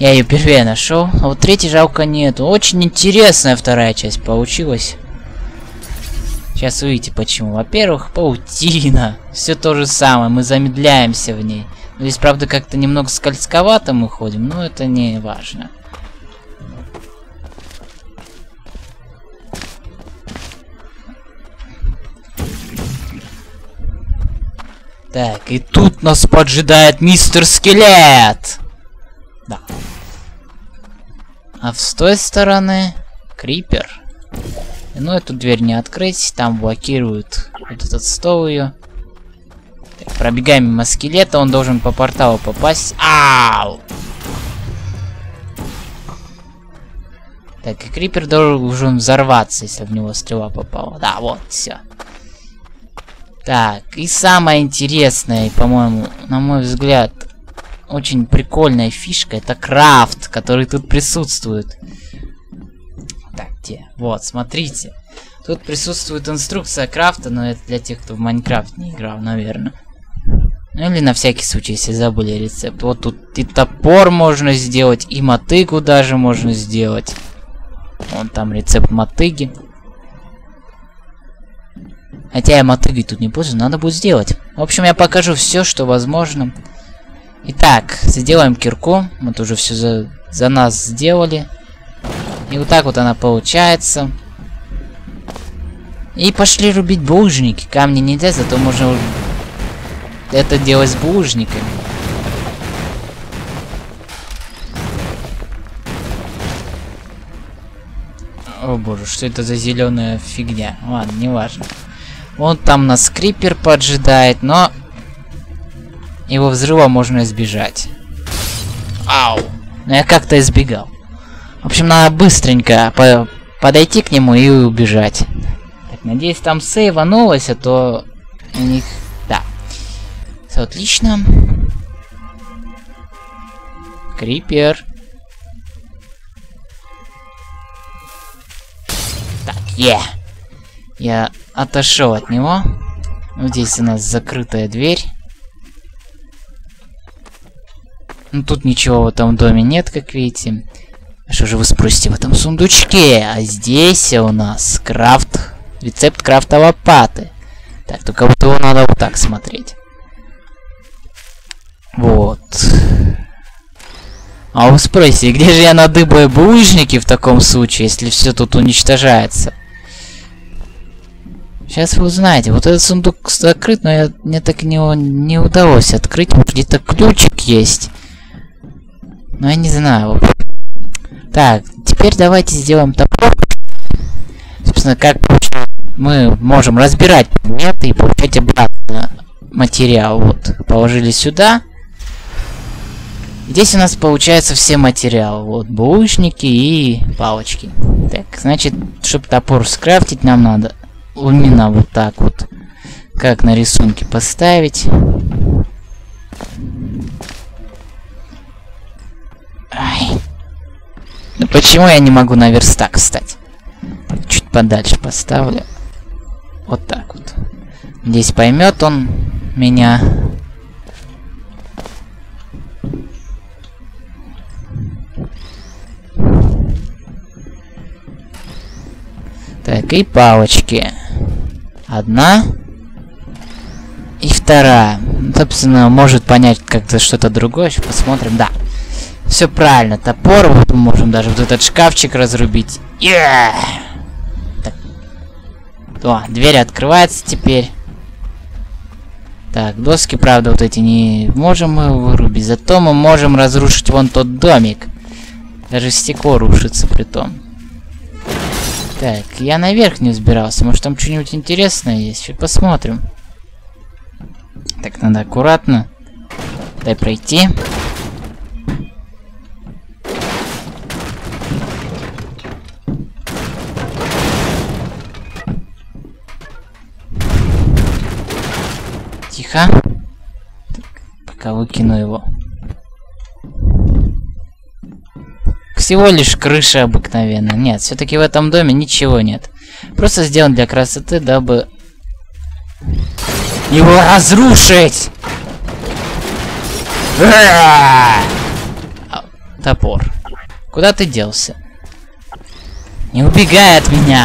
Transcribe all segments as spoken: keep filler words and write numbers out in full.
Я ее первее нашел. А вот третьей жалко нету. Очень интересная вторая часть получилась. Сейчас увидите почему. Во-первых, паутина. Все то же самое. Мы замедляемся в ней. Здесь, правда, как-то немного скользковато мы ходим, но это не важно. Так, и тут нас поджидает мистер Скелет. Да. А с той стороны Крипер. Ну, эту дверь не открыть, там блокируют вот этот стол ее. Так, пробегаем мимо скелета, он должен по порталу попасть. Ау! Так, и Крипер должен взорваться, если в него стрела попала. Да, вот, все. Так, и самое интересное, по-моему, на мой взгляд, очень прикольная фишка, это крафт, который тут присутствует. Так, где? Вот, смотрите. Тут присутствует инструкция крафта, но это для тех, кто в Майнкрафт не играл, наверное. Ну или на всякий случай, если забыли рецепт. Вот тут и топор можно сделать, и мотыгу даже можно сделать. Вон там рецепт мотыги. Хотя я мотыгой тут не пользуюсь, надо будет сделать. В общем, я покажу все, что возможно. Итак, сделаем кирку. Мы тоже все за, за нас сделали. И вот так вот она получается. И пошли рубить булыжники. Камни нельзя, зато можно это делать с булыжниками. О боже, что это за зеленая фигня? Ладно, не важно. Вон там нас Крипер поджидает, но его взрыва можно избежать. Ау! Но я как-то избегал. В общем, надо быстренько по подойти к нему и убежать. Так, надеюсь, там сейванулось, а то у них... Да. Все отлично. Крипер. Так, е. Yeah. Я отошел от него. Вот здесь у нас закрытая дверь. Ну, тут ничего в этом доме нет, как видите. А что же вы спросите в этом сундучке? А здесь у нас крафт, рецепт крафта лопаты. Так, только вот его надо вот так смотреть. Вот. А вы спросите, где же я надыбаю булыжники в таком случае, если все тут уничтожается? Сейчас вы узнаете. Вот этот сундук закрыт, но я, мне так не, не удалось открыть. Где-то ключик есть. Но я не знаю. Так, теперь давайте сделаем топор. Собственно, как мы можем разбирать предметы и получать обратно материал. Вот, положили сюда. Здесь у нас получается все материалы. Вот, булыжники и палочки. Так, значит, чтобы топор скрафтить, нам надо именно вот так вот, как на рисунке, поставить. Ай. Ну почему я не могу на верстак встать? Чуть подальше поставлю. Вот так вот. Здесь поймет он меня. Так, и палочки. Одна. И вторая. Собственно, может понять как-то что-то другое. Сейчас посмотрим. Да. Все правильно. Топор. Вот мы можем даже вот этот шкафчик разрубить. Yeah! Так. О, дверь открывается теперь. Так, доски, правда, вот эти не можем мы вырубить. Зато мы можем разрушить вон тот домик. Даже стекло рушится при том. Так, я наверх не взбирался. Может, там что-нибудь интересное есть? Сейчас посмотрим. Так, надо аккуратно. Дай пройти. Тихо. Так, пока выкину его. Всего лишь крыша обыкновенная. Нет, все-таки в этом доме ничего нет. Просто сделан для красоты, дабы его разрушить. топор. Куда ты делся? Не убегай от меня!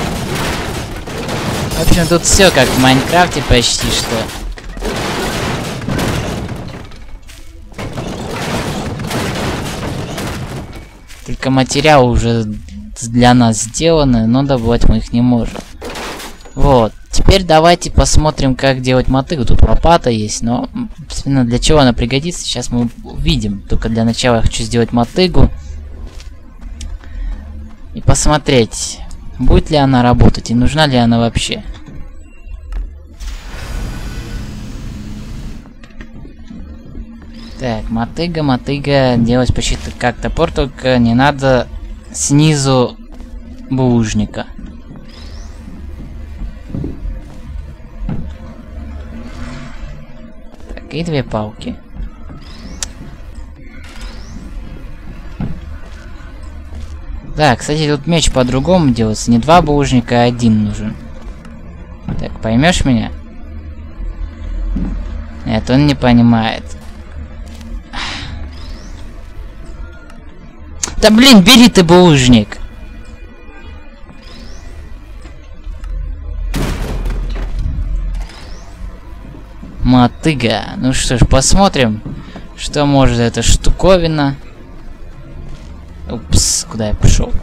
В общем, тут все как в Майнкрафте почти что. Только материалы уже для нас сделаны, но добывать мы их не можем. Вот. Теперь давайте посмотрим, как делать мотыгу. Тут лопата есть, но для чего она пригодится, сейчас мы увидим. Только для начала я хочу сделать мотыгу. И посмотреть, будет ли она работать и нужна ли она вообще. Так, мотыга, мотыга. Делать почти как топор, только не надо снизу булыжника. Так, и две палки. Да, кстати, тут меч по-другому делается. Не два булыжника, а один нужен. Так, поймешь меня? Нет, он не понимает. Да блин, бери ты булыжник. Мотыга. Ну что ж, посмотрим, что может эта штуковина. Упс, куда я пошел?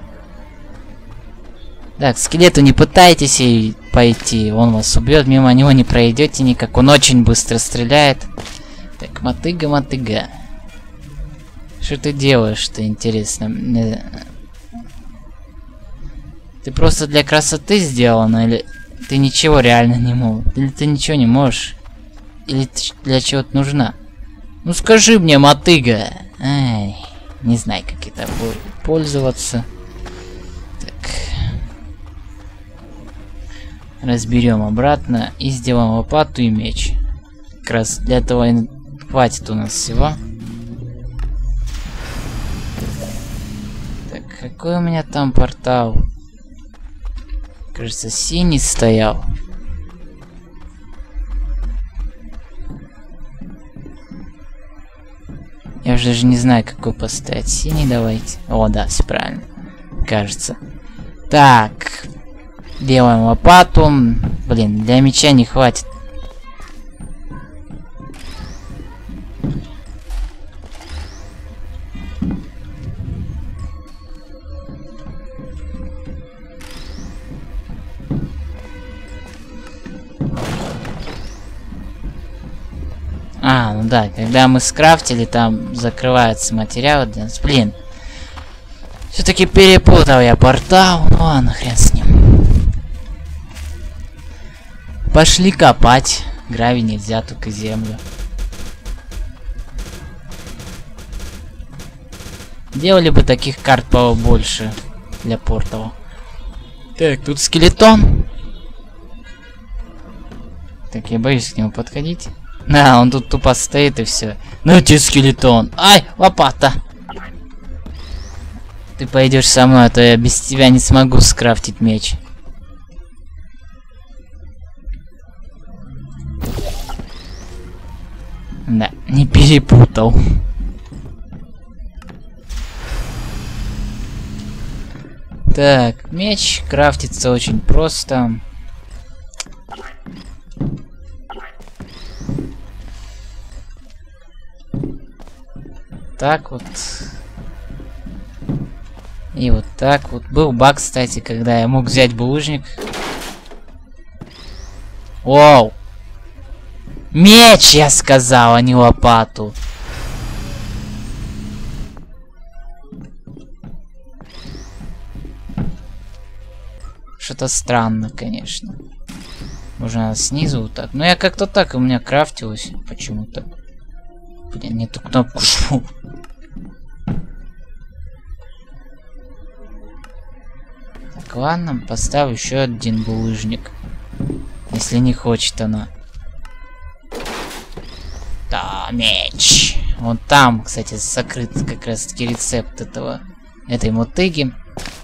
Так, к скелету не пытайтесь и пойти, он вас убьет, мимо него не пройдете никак, он очень быстро стреляет. Так, мотыга, мотыга. Что ты делаешь-то, интересно? Ты просто для красоты сделана, или ты ничего реально не можешь? Или ты ничего не можешь? Или ты для чего-то нужна? Ну скажи мне, мотыга. Ай, не знаю, как это будет пользоваться. Так. Разберем обратно и сделаем лопату и меч. Как раз для этого и хватит у нас всего. Так, какой у меня там портал? Кажется, синий стоял. Я уже даже не знаю, какой поставить. Синий давайте. О, да, все правильно. Кажется. Так. Делаем лопату. Блин, для меча не хватит. А, ну да, когда мы скрафтили, там закрывается материал для нас. Блин. Все-таки перепутал я портал. Ну ладно, хрен с ним. Пошли копать. Гравий нельзя, только землю. Делали бы таких карт побольше для портала. Так, тут скелетон. Так, я боюсь к нему подходить. Да, он тут тупо стоит и все. Ну тебе скелетон. Ай, лопата. Ты пойдешь со мной, а то я без тебя не смогу скрафтить меч. Да, не перепутал. Так, меч крафтится очень просто. Так вот. И вот так вот. Был баг, кстати, когда я мог взять булыжник. Вау! Меч, я сказал, а не лопату. Что-то странно, конечно. Можно снизу вот так. Но я как-то так, у меня крафтилось почему-то. Блин, не ту кнопку жму. Так, ладно, поставлю еще один булыжник. Если не хочет она. Да, меч. Вон там, кстати, закрыт как раз таки рецепт этого, этой мотыги.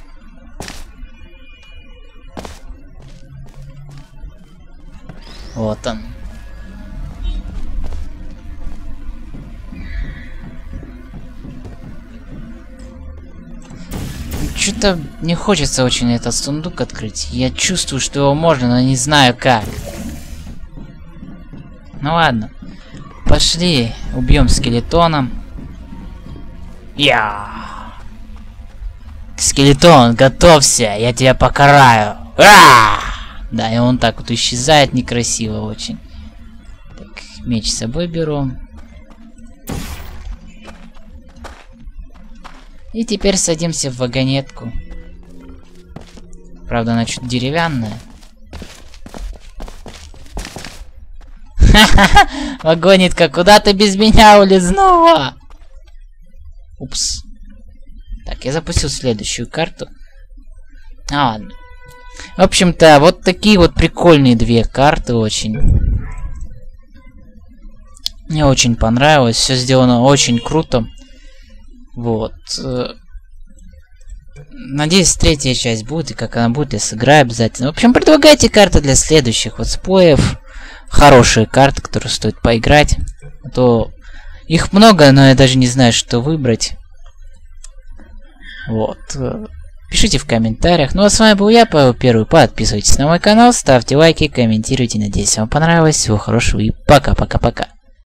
Вот он. что-то не хочется очень этот сундук открыть. Я чувствую, что его можно, но не знаю как. Ну ладно. Пошли, убьем скелетоном. Я. Скелетон, готовься, я тебя покараю. А! Да, и он так вот исчезает некрасиво очень. Так, меч с собой беру. И теперь садимся в вагонетку. Правда, она чуть деревянная. Ха-ха-ха! Вагонетка, куда ты без меня улизнула? Упс. Так, я запустил следующую карту. А, ладно. В общем-то, вот такие вот прикольные две карты очень. Мне очень понравилось. Все сделано очень круто. Вот. Надеюсь, третья часть будет, и как она будет, я сыграю обязательно. В общем, предлагайте карты для следующих летсплеев. Хорошие карты, которые стоит поиграть. А то их много, но я даже не знаю, что выбрать. Вот. Пишите в комментариях. Ну а с вами был я, Павел Первый. Подписывайтесь на мой канал, ставьте лайки, комментируйте. Надеюсь, вам понравилось. Всего хорошего и пока-пока-пока.